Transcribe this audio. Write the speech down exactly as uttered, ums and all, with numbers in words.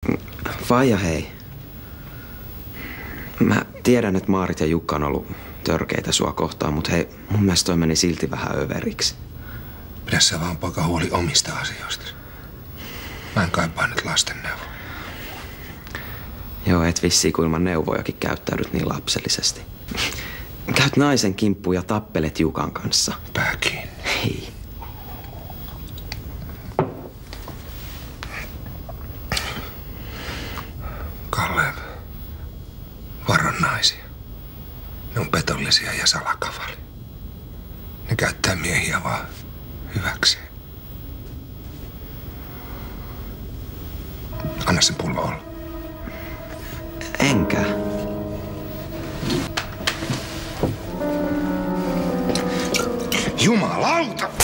Faija, hei. Mä tiedän, että Maarit ja Jukka on ollut törkeitä sua kohtaan, mutta hei, mun mielestä toi meni silti vähän överiksi. Pidä sä vaan poika huoli omista asioista. Mä en kaipaa nyt lasten neuvoa. Joo, et vissiin kun ilman neuvojakin käyttäydyt niin lapsellisesti. Käyt naisen kimppuun ja tappelet Jukan kanssa. Pää kiinni. Hei. Kalle, varo naisia. Ne on petollisia ja salakavali. Ne käyttää miehiä vaan hyväkseen. Anna sen pullo olla. Enkä. Jumalauta!